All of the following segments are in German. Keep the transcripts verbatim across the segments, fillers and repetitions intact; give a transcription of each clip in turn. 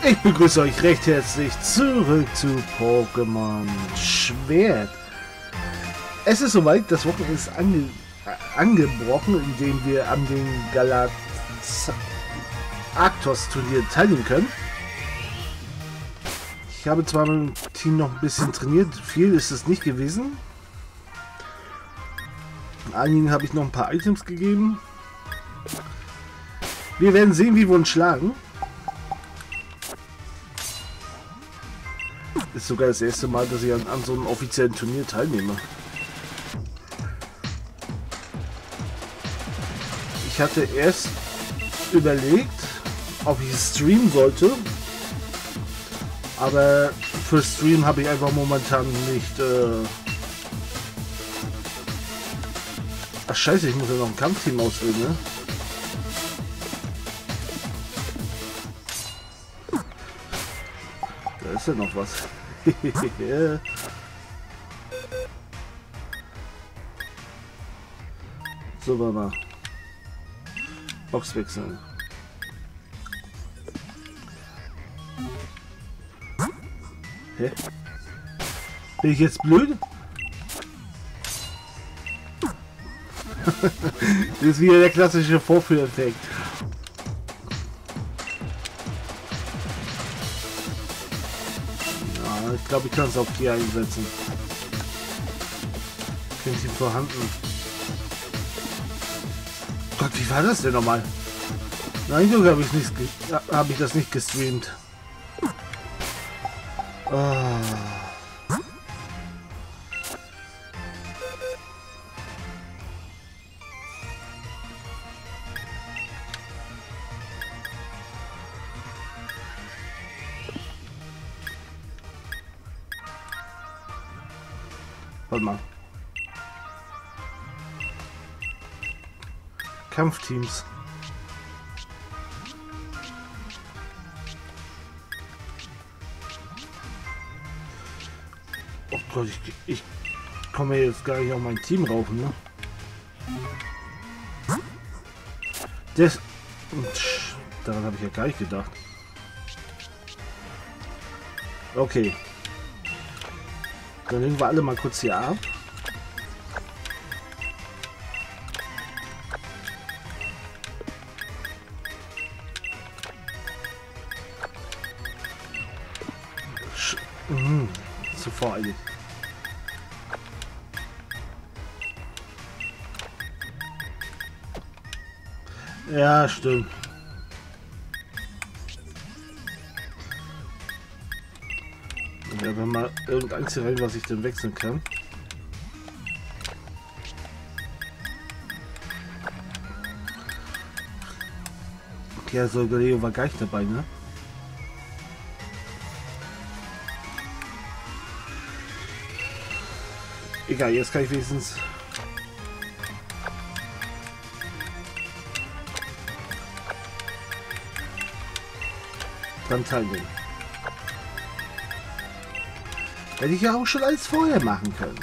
Ich begrüße euch recht herzlich zurück zu Pokémon Schwert. Es ist soweit, das Wochenende ist ange angebrochen, indem wir an den Galactus-Turnier teilnehmen können. Ich habe zwar mit dem Team noch ein bisschen trainiert, viel ist es nicht gewesen. Einigen habe ich noch ein paar Items gegeben. Wir werden sehen, wie wir uns schlagen. Ist sogar das erste Mal, dass ich an, an so einem offiziellen Turnier teilnehme. Ich hatte erst überlegt, ob ich streamen sollte, aber für Stream habe ich einfach momentan nicht. Äh Ach scheiße, ich muss ja noch ein Kampfteam auswählen, ne? Da ist ja noch was. So, warte mal. Box wechseln. Hä? Bin ich jetzt blöd? Das ist wieder der klassische Vorführeffekt. Ja, ich glaube, ich kann es auf hier einsetzen. Kennt sie vorhanden. Gott, wie war das denn nochmal? Nein, so habe ich nicht, habe ich das nicht gestreamt. Oh. Warte mal. Kampfteams. Oh Gott, ich, ich komme jetzt gar nicht auf mein Team rauf, ne? Das... Daran habe ich ja gar nicht gedacht. Okay. Dann legen wir alle mal kurz hier ab. Sch mhm. Zu voreilig. Ja, stimmt. Ja, wenn mal irgendeins hier rein, was ich denn wechseln kann. Okay, also Galeo war gar nicht dabei, ne? Egal, jetzt kann ich wenigstens... dran teilnehmen. Hätte ich ja auch schon alles vorher machen können.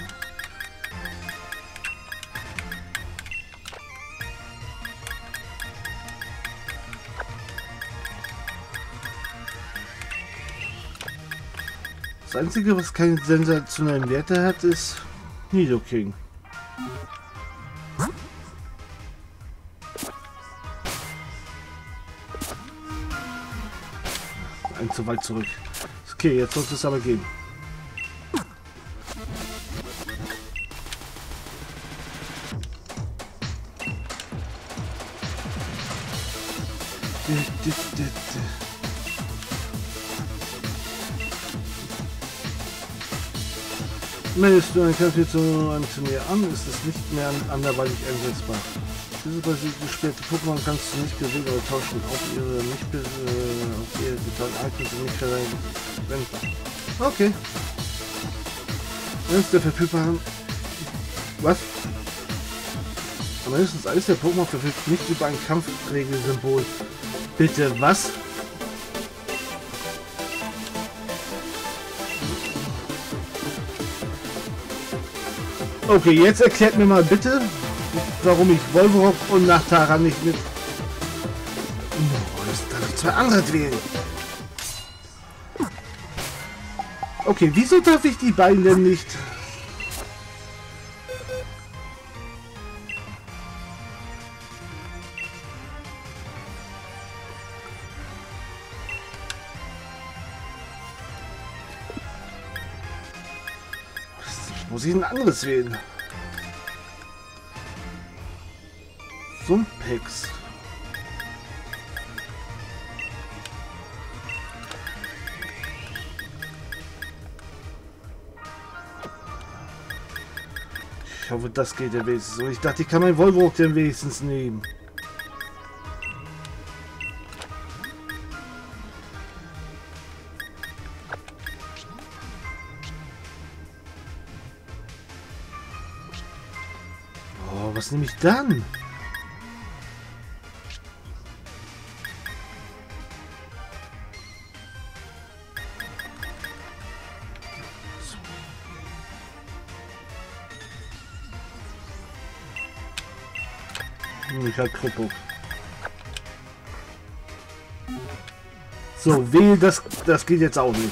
Das Einzige, was keine sensationellen Werte hat, ist Nidoking. Ein zu weit zurück. Okay, jetzt sollte es aber gehen. Meldest du einen Kampf hier zu einem Turnier an, ist es nicht mehr anderweitig einsetzbar. Diese basierte gesperrte Pokémon kannst du nicht gewinnen oder tauschen auf ihre nicht äh, auf ihre geteilten Items und nicht verwendbar. Okay. Eines der verfügbaren. Was? Aber mindestens eines der Pokémon verfügt nicht über ein Kampfregelsymbol. Bitte was? Okay, jetzt erklärt mir mal bitte, warum ich Volvorok und Nachtara nicht mit... Oh, das darf ich zwei andere wählen. Okay, wieso darf ich die beiden denn nicht? Muss ich ein anderes wählen? Sumpex. Ich hoffe, das geht ja wenigstens so. Ich dachte, ich kann mein Volvo auch den wenigstens nehmen. Oh, was nehme ich dann? Ich habe Kripo. So, wähl, das, das geht jetzt auch nicht.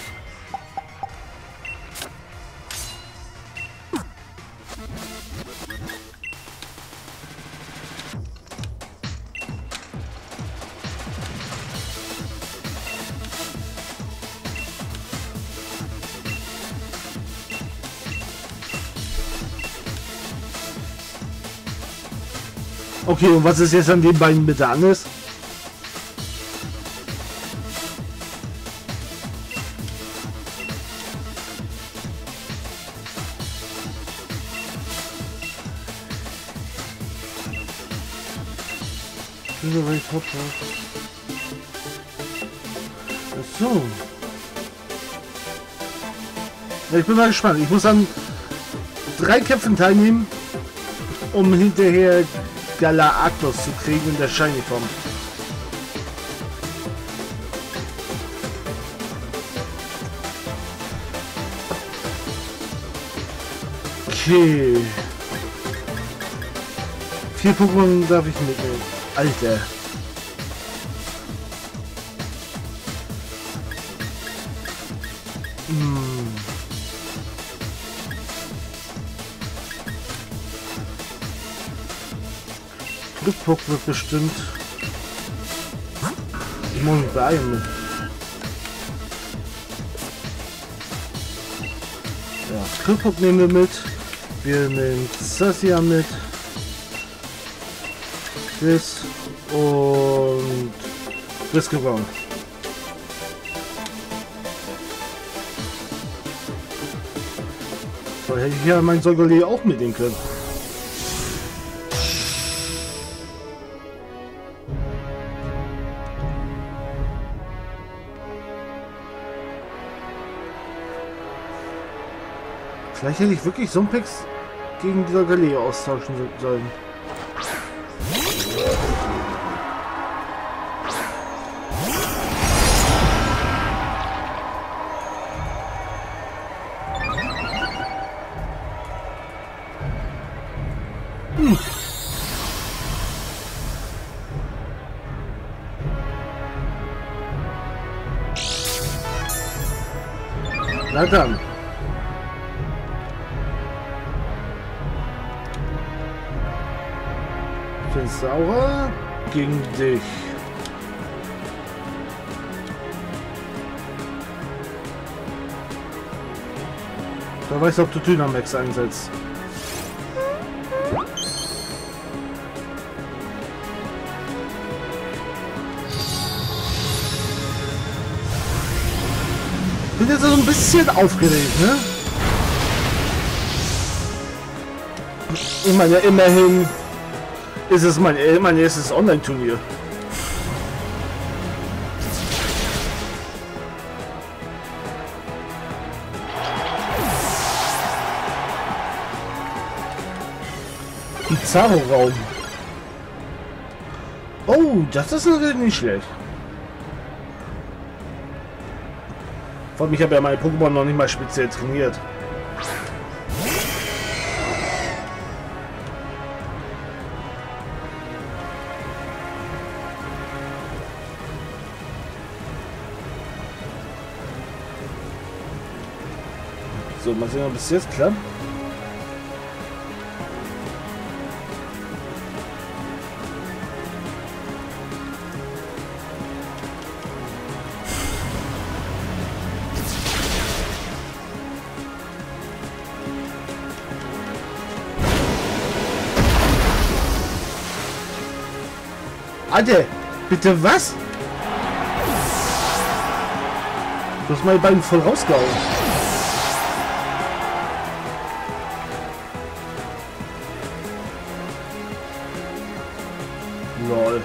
Okay, und was ist jetzt an den beiden bitte anders? Ach so. Ja, ich bin mal gespannt. Ich muss an drei Kämpfen teilnehmen, um hinterher Galactus zu kriegen in der Shiny Form. Okay. Vier Pokémon darf ich mitnehmen. Alter. Hm. Glückpuck wird bestimmt. Ich muss mich beeilen. Ja, Glückpuck nehmen wir mit. Wir nehmen Sassia mit. Chris und Whisker-Brown. So, hätte ich ja mein Solgaleo auch mitnehmen können. Vielleicht hätte ich wirklich Sumpex gegen die Solgaleo austauschen sollen. Hm. Na dann. Sauer gegen dich. Da weißt du, ob du Dynamax einsetzt. Bin jetzt so ein bisschen aufgeregt, ne? Ich meine, immerhin ist es mein, mein erstes Online-Turnier. Bizarro-Raum. Oh, das ist natürlich nicht schlecht. Vor allem, ich habe ja meine Pokémon noch nicht mal speziell trainiert. So, mal sehen, ob es jetzt klappt. Alter, bitte was? Du hast meine beiden voll rausgehauen. Lol.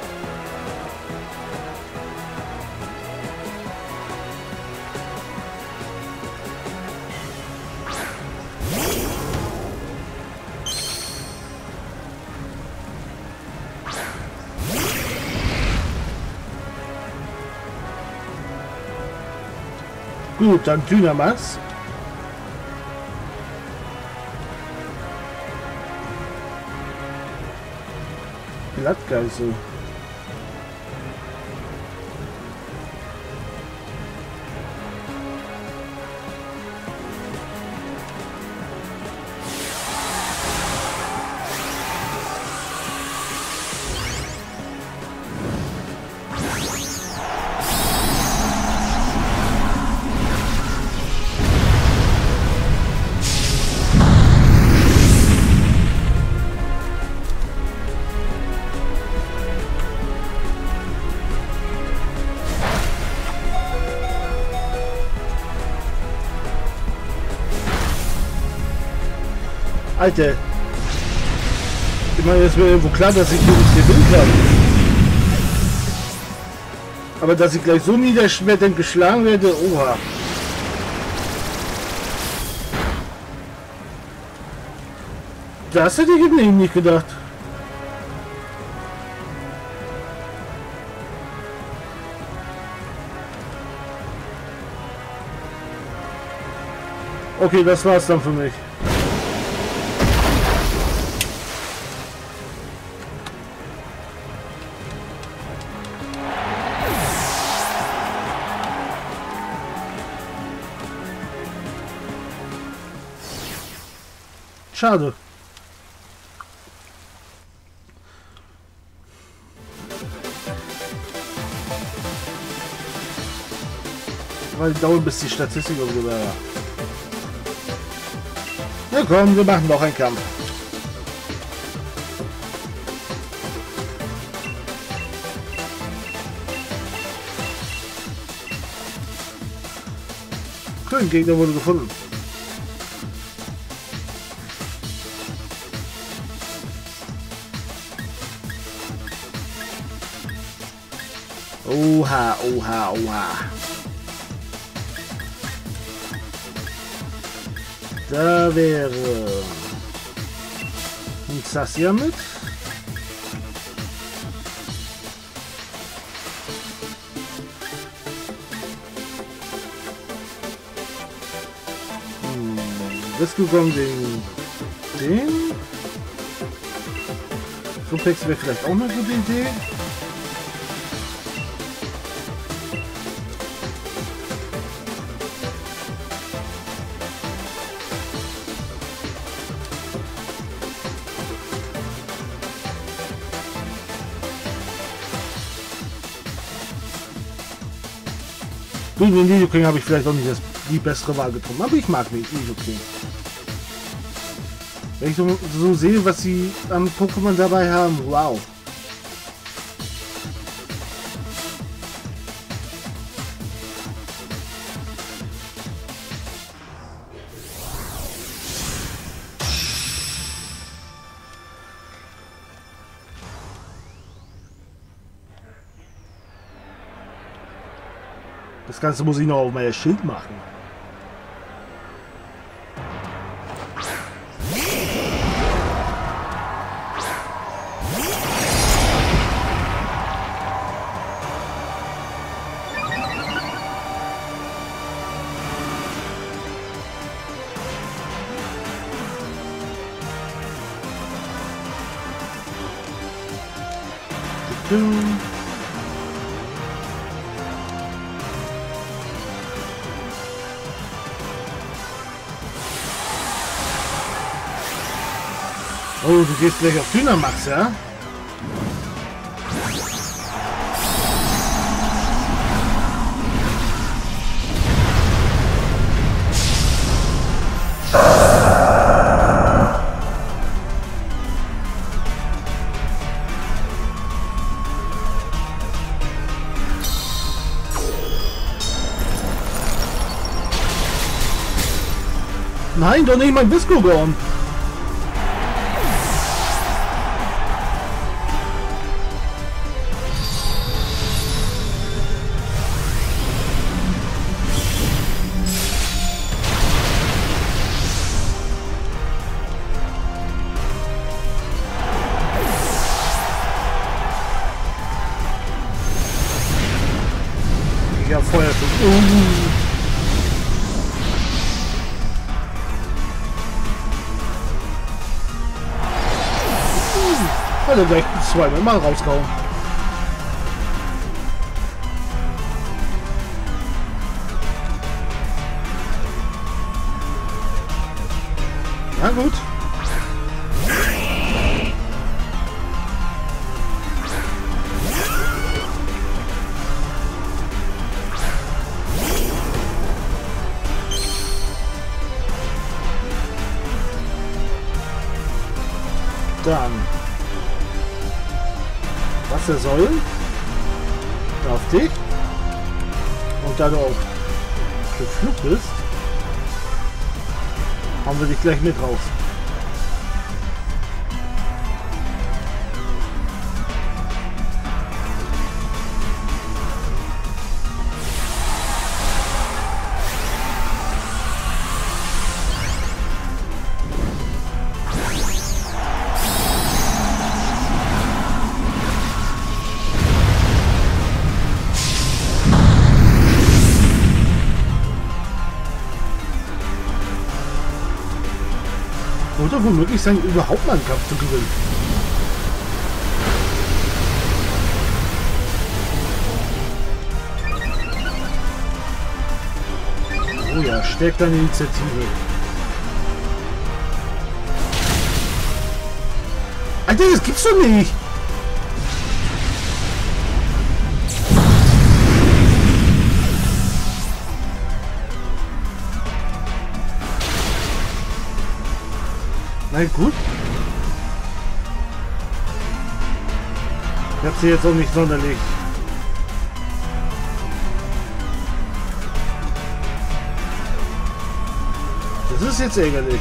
Gut, dann Dynamax. Blattgeißel. Alter, ich meine, es wäre irgendwo klar, dass ich hier nicht gewinnen kann. Aber dass ich gleich so niederschmetternd geschlagen werde, oha. Das hätte ich eben nicht gedacht. Okay, das war's dann für mich. Schade. Weil dauert bis die Statistik und so weiter. Na komm, wir machen noch einen Kampf. Ein Gegner wurde gefunden. Oha, oha, oha. Da wäre ein Sassia mit. Hm, Riskogong den, den. Supex wäre vielleicht auch eine gute Idee. Gegen den Nidoking habe ich vielleicht auch nicht das, die bessere Wahl getroffen, aber ich mag nicht Nidoking. Wenn ich so, so sehe, was sie an Pokémon dabei haben, wow. Das Ganze muss ich noch auf mein Schild machen. Oh, du gehst gleich auf Dynamax, ja? Nein, doch nicht mein Viscogorn. Ich hab Feuer schon. Uh. Also gleich zweimal mal rauskauen. Na gut. Dann Wassersäulen auf dich, und da du auch geflucht bist, haben wir dich gleich mit raus. Oder womöglich sein, überhaupt mal einen Kampf zu gewinnen. Oh ja, stärkt deine Initiative. Alter, das gibt's doch nicht! Na gut. Ich hab sie jetzt auch nicht sonderlich. Das ist jetzt ärgerlich.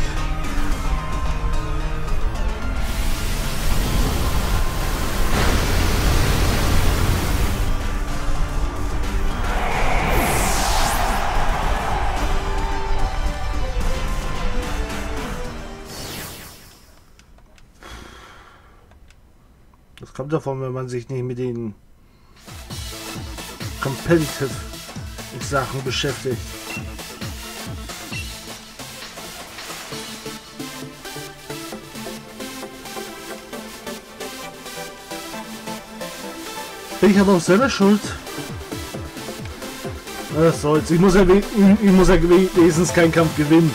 Das kommt davon, wenn man sich nicht mit den Competitive Sachen beschäftigt. Bin ich aber auch selber schuld. Was soll's. Ich muss ja, ich muss ja wenigstens keinen Kampf gewinnen.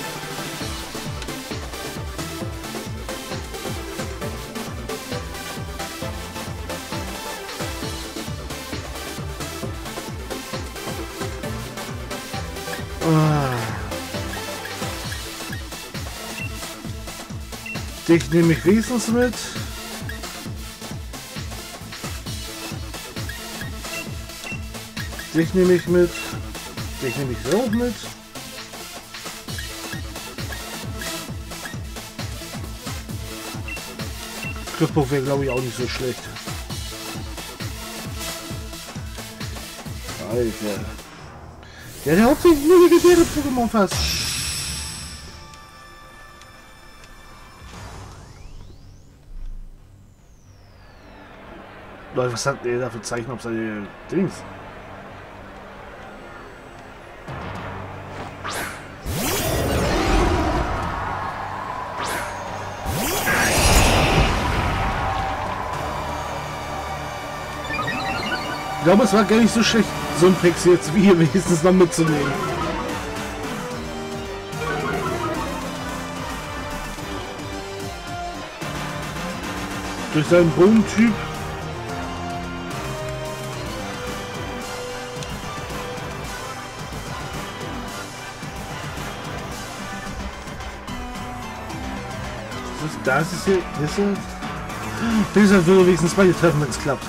Dich nehme ich wenigstens mit. Dich nehme ich mit. Dich nehme ich auch mit. Griffbuch wäre, glaube ich, auch nicht so schlecht. Alter. Ja, der hauptsächlich nur legendäre Pokémon fast. Leute, was hat der dafür Zeichen auf seine Dings? Ich glaube, es war gar nicht so schlecht, so ein Pex jetzt wie hier wenigstens noch mitzunehmen. Durch seinen Bodentyp. Das ist, da ist es hier. Ist es? Dieser würde wenigstens beide treffen, wenn es klappt.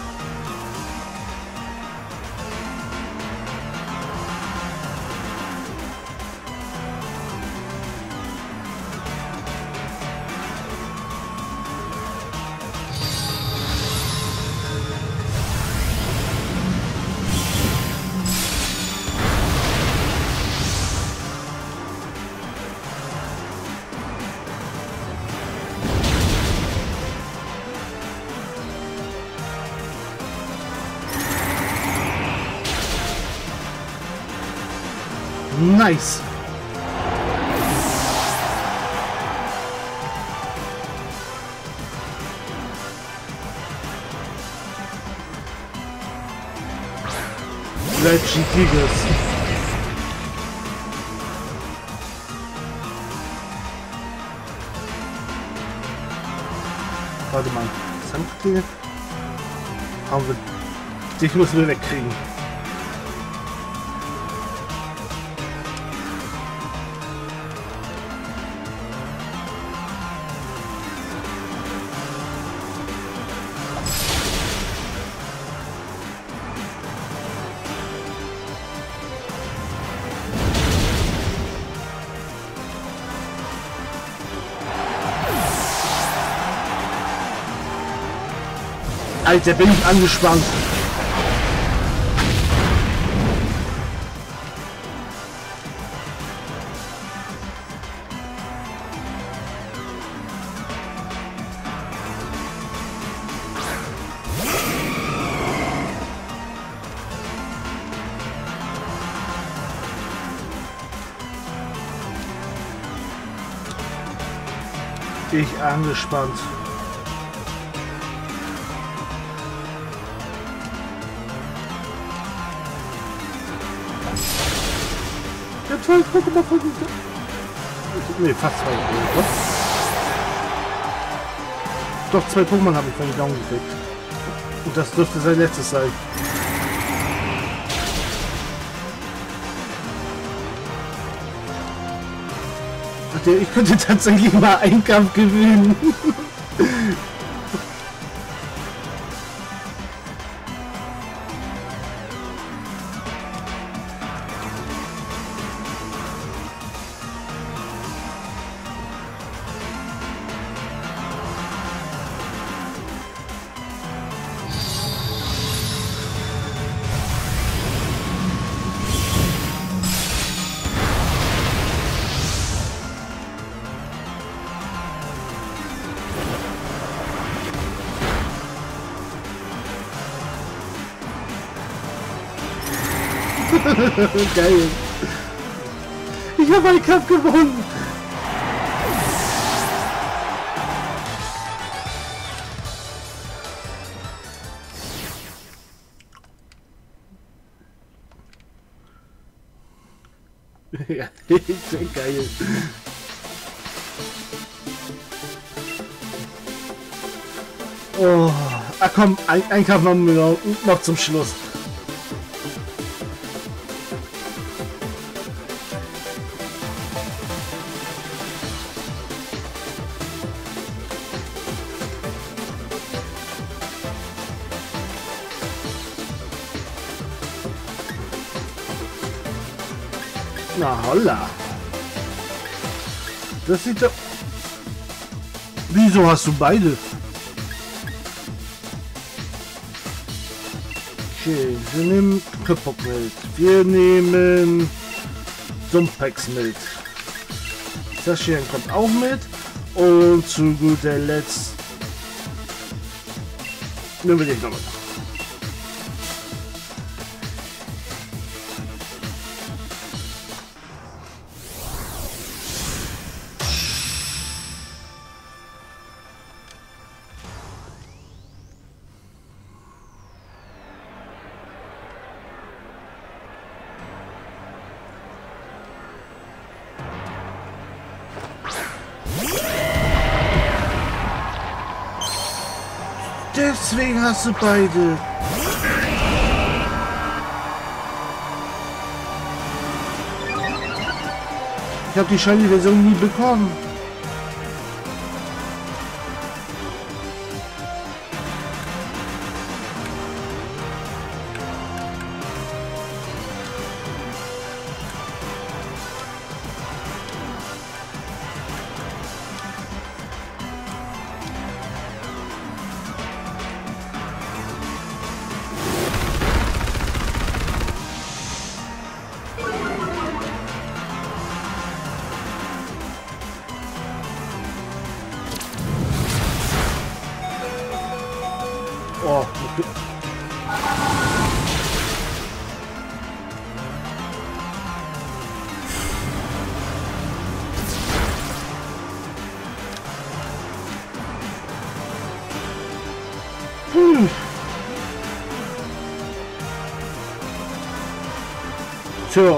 Nice. Red Tigers. Warte mal. Sandklinge. Haben wir. Dich müssen wir wegkriegen. Alter, bin ich angespannt. Ich angespannt. Ja, toll, Pokémon von Nee, fast zwei. Doch, Doch zwei Pokémon habe ich von Down gekriegt. Und das dürfte sein letztes sein. Ich könnte tatsächlich mal einen Kampf gewinnen. Geil. Ich habe einen Kampf gewonnen. Ja, sehr geil. Oh, ah komm, ein, ein Kampf noch, noch zum Schluss. Na holla. Das sieht doch... Wieso hast du beide? Okay, wir nehmen Köpfbock mit. Wir nehmen Sumpfpex mit. Saschian kommt auch mit. Und zu guter Letzt nehmen wir dich noch mit. Deswegen hast du beide. Ich habe die Shiny-Version nie bekommen. Oh, okay. Hm. Tja.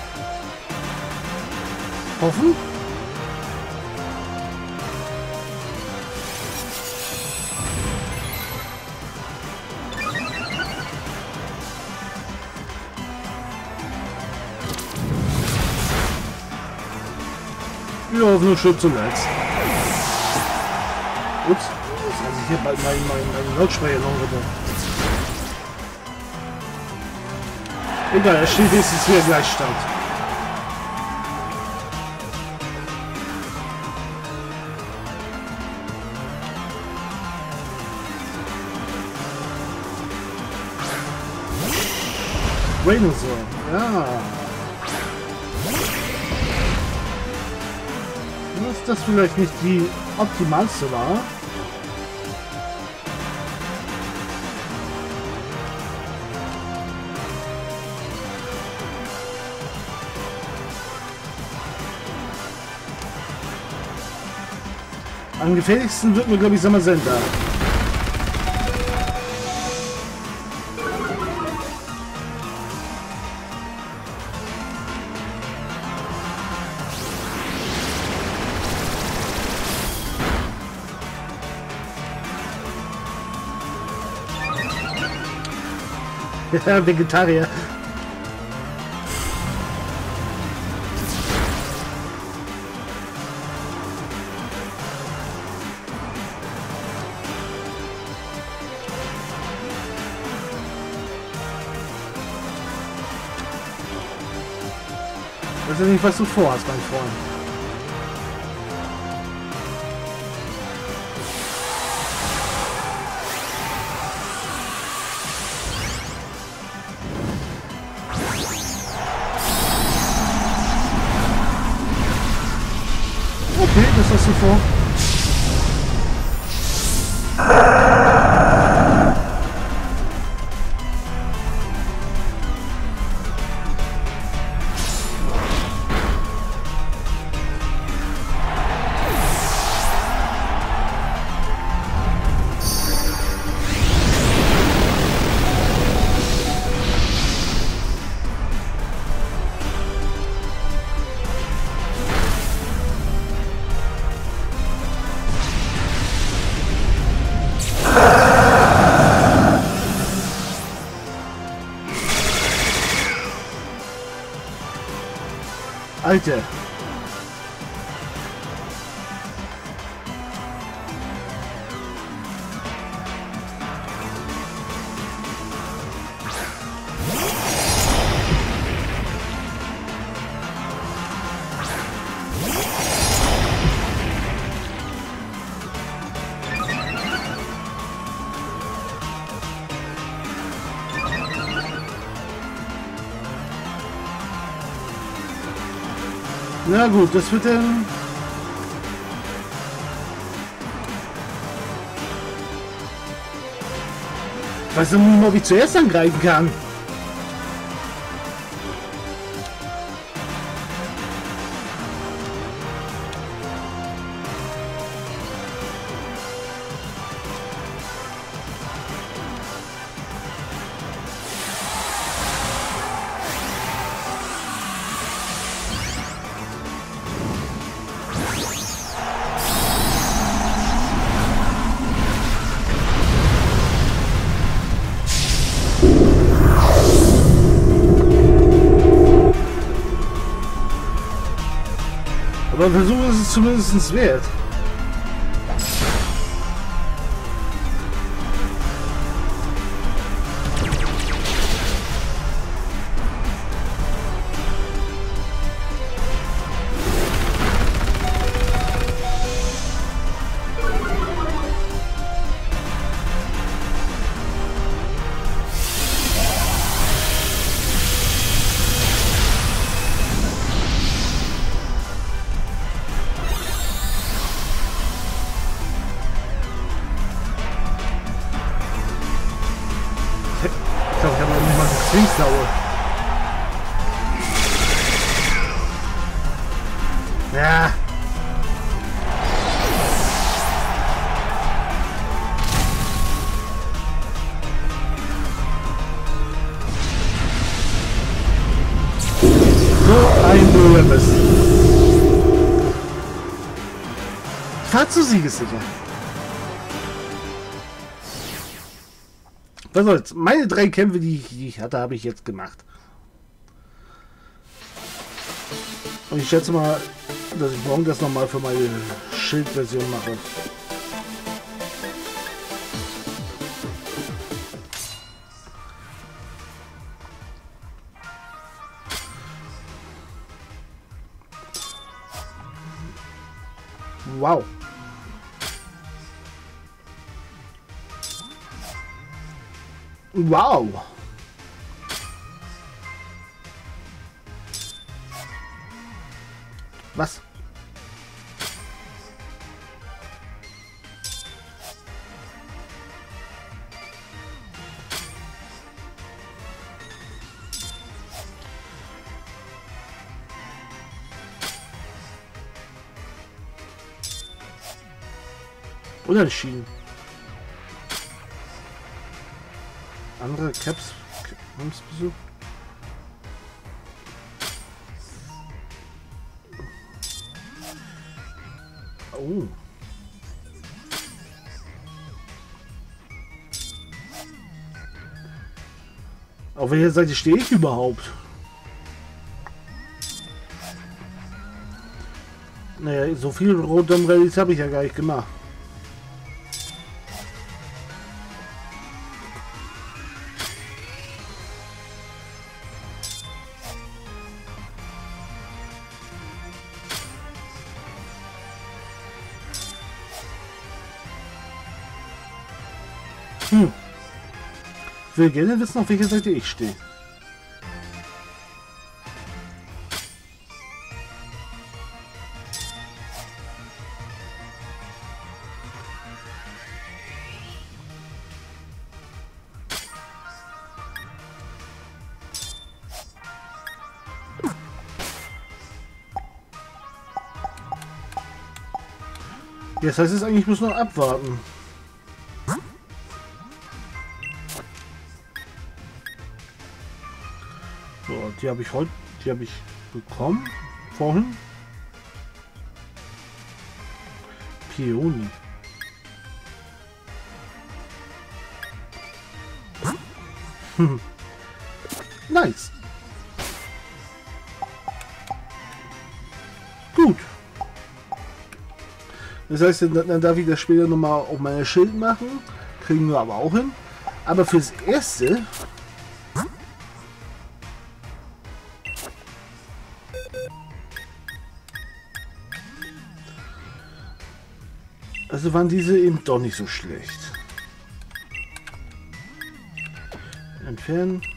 Hoffen? Ja, nur schön zum Netz. Ups, jetzt lasse ich hier bald meinen mein, mein Lautsprecher noch wieder. Egal, er steht jetzt hier gleich Stand. Rainosaur, ja. Dass das vielleicht nicht die optimalste war. Am gefährlichsten wird mir, glaube ich, Samazenta. Ja, Vegetarier. Ich weiß ja nicht, was du vorhast, mein Freund. Okay, das hast du vor. Alter. Na gut, das wird dann... Ich weiß noch nicht, ob ich zuerst angreifen kann. Aber Versuch ist es zumindest wert. Ich glaube, ich habe noch nicht mal eine Zwingslaue. Ja. So ein Böhmes. Fahrt zu siegessicher. Was soll's? Meine drei Kämpfe, die ich, die ich hatte, habe ich jetzt gemacht. Und ich schätze mal, dass ich morgen das nochmal für meine Schildversion mache. Wow. Wow. Was? Unentschieden. Andere Caps Besuch. Oh. Auf welcher Seite stehe ich überhaupt? Naja, so viel Rundum Rallyes habe ich ja gar nicht gemacht. Hm. Ich will gerne wissen, auf welcher Seite ich stehe. Jetzt heißt es eigentlich, ich muss noch abwarten. So, die habe ich heute, die habe ich bekommen vorhin. Peony. Nice. Gut. Das heißt, dann, dann darf ich das später nochmal auf meine Schild machen. Kriegen wir aber auch hin. Aber fürs Erste... Also waren diese eben doch nicht so schlecht. Entfernen.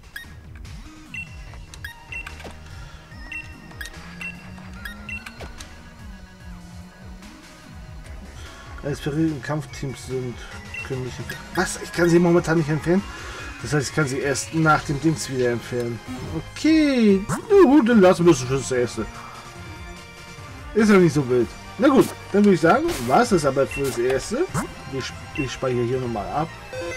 Inspirierende Kampfteams sind können nicht entfernen. Was? Ich kann sie momentan nicht entfernen? Das heißt, ich kann sie erst nach dem Dings wieder entfernen. Okay. Na gut, dann lassen wir es fürs Erste. Ist ja nicht so wild. Na gut, dann würde ich sagen, war es das aber für das Erste. Ich, ich speichere hier nochmal ab.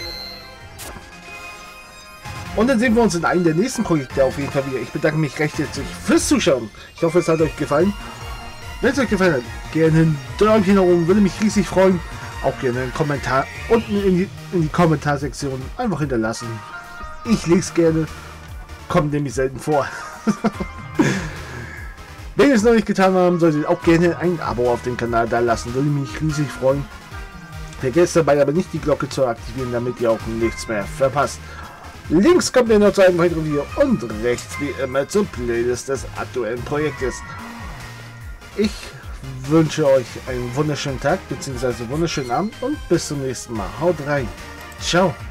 Und dann sehen wir uns in einem der nächsten Projekte auf jeden Fall wieder. Ich bedanke mich recht herzlich fürs Zuschauen. Ich hoffe, es hat euch gefallen. Wenn es euch gefallen hat, gerne ein Däumchen nach oben, würde mich riesig freuen. Auch gerne einen Kommentar unten in die, in die Kommentarsektion einfach hinterlassen. Ich lese gerne. Kommt nämlich selten vor. Wenn ihr es noch nicht getan haben, solltet ihr auch gerne ein Abo auf den Kanal da lassen. Würde mich riesig freuen. Vergesst dabei aber nicht die Glocke zu aktivieren, damit ihr auch nichts mehr verpasst. Links kommt ihr noch zu einem weiteren Video und rechts wie immer zur Playlist des aktuellen Projektes. Ich wünsche euch einen wunderschönen Tag bzw. wunderschönen Abend und bis zum nächsten Mal. Haut rein. Ciao.